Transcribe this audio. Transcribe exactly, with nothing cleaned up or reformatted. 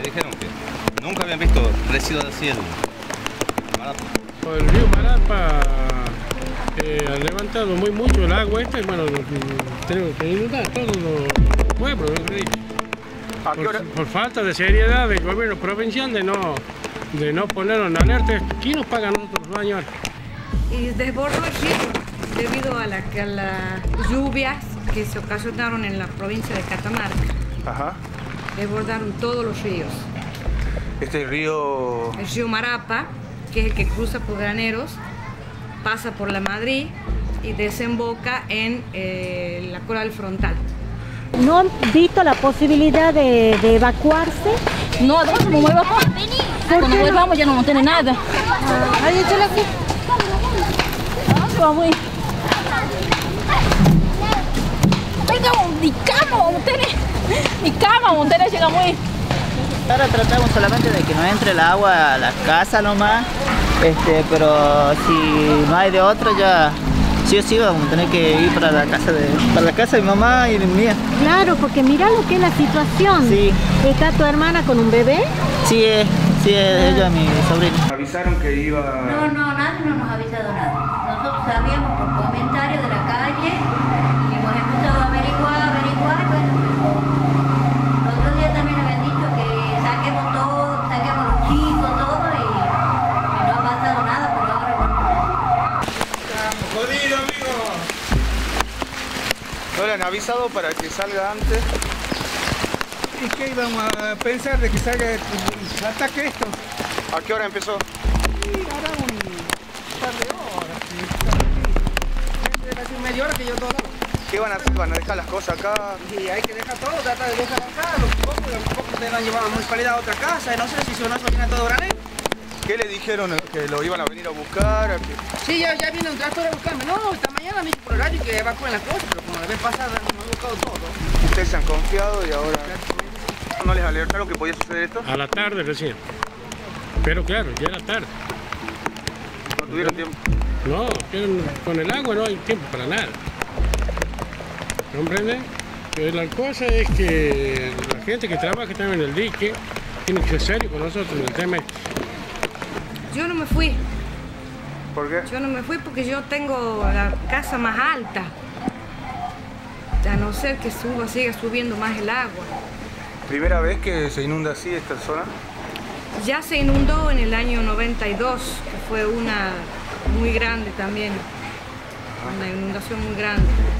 dijeron que nunca habían visto residuos así en Marapa. Por el río Marapa eh, ha levantado muy mucho el agua esta y bueno, tenemos que inundar todos los pueblos, ¿no? Por, por falta de seriedad del gobierno provincial de no, de no ponerlo en alerta. ¿Quién nos paga a nosotros los baños? Y desbordó el río debido a, la, a las lluvias que se ocasionaron en la provincia de Catamarca. Ajá. Desbordaron todos los ríos. Este río... El río Marapa, que es el que cruza por Graneros, pasa por La Madrid y desemboca en eh, la Coral Frontal. ¿No han visto la posibilidad de, de evacuarse? No, ¿dónde nos vuelvamos? Cuando nos vuelvamos ya no nos tiene nada. Ah, ahí échale aquí. ¿Dónde vamos a ir? Venga, ni cama, ustedes, ni cama, ustedes llegamos ahí. Ahora tratamos solamente de que no entre el agua a la casa nomás, este, pero si no hay de otra ya sí o sí vamos a tener que ir para la casa de, para la casa de mi mamá y de mi mía. Claro, porque mira lo que es la situación. Sí. ¿Está tu hermana con un bebé? Sí, es, sí, es ella, mi sobrina. ¿Avisaron que iba...? No, no, nadie no nos ha avisado nada. Nosotros sabíamos por comentarios de la calle y hemos empezado a averiguar, averiguar, bueno, los otros días también habían dicho que saquemos todo, saquemos los chicos, todo y, y no ha pasado nada, pero ahora bueno. ¡Estamos jodidos, amigos! ¿No le han avisado para que salga antes? ¿Y qué íbamos a pensar de que salga el ataque esto? ¿A qué hora empezó? Sí, ahora un par de horas. Sí, hace media hora que yo todo. ¿Qué van a hacer? ¿Van a dejar las cosas acá? Y hay que dejar todo, tratar de dejar acá. Los pocos, los pocos se lo han llevado a municipalidad a otra casa. No sé si se van a sostener todo granel. ¿Qué le dijeron? ¿Que lo iban a venir a buscar? ¿A que... Sí, ya, ya vino un tractor a buscarme. No, esta mañana me dijo por horario que evacúen las cosas, pero como la vez pasada hemos buscado todo. Ustedes se han confiado y ahora... ¿No les alertaron que podía suceder esto? A la tarde recién. Pero claro, ya era tarde. ¿No tuvieron tiempo? No, con el agua no hay tiempo para nada. ¿Comprende? Pero la cosa es que la gente que trabaja también en el dique tiene que ser serio con nosotros en el tema. Yo no me fui. ¿Por qué? Yo no me fui porque yo tengo la casa más alta. A no ser que suba, siga subiendo más el agua. ¿Primera vez que se inunda así esta zona? Ya se inundó en el año noventa y dos, que fue una muy grande también. Una inundación muy grande.